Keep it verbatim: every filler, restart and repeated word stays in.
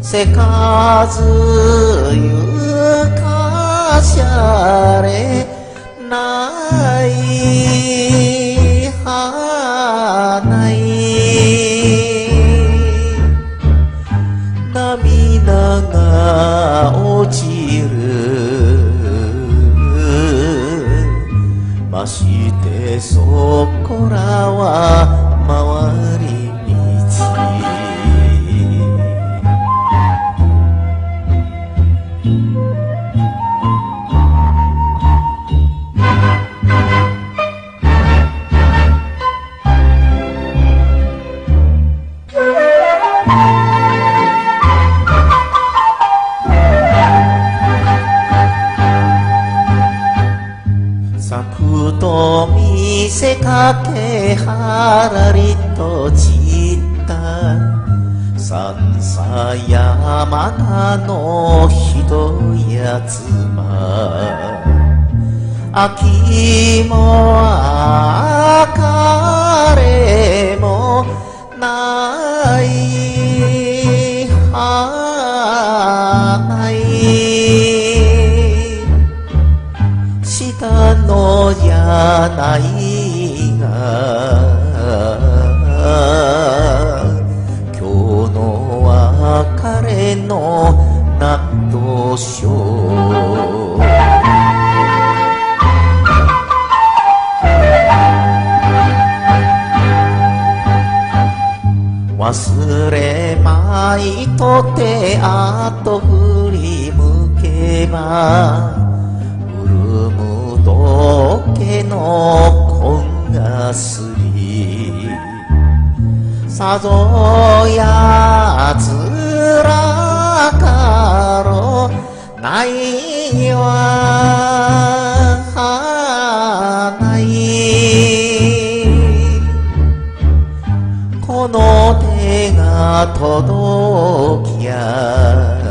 せかずゆかしゃれないはない涙が落ちるましてそこらは回り咲くと見せかけはらりと散った三叉山田のひどいやつま秋も別れもないはない下の柳が今日の別れの納豆書忘れまいとてあと振り向けば潤むどけの紺がすりさぞやつらかろないはないこの手が届きゃ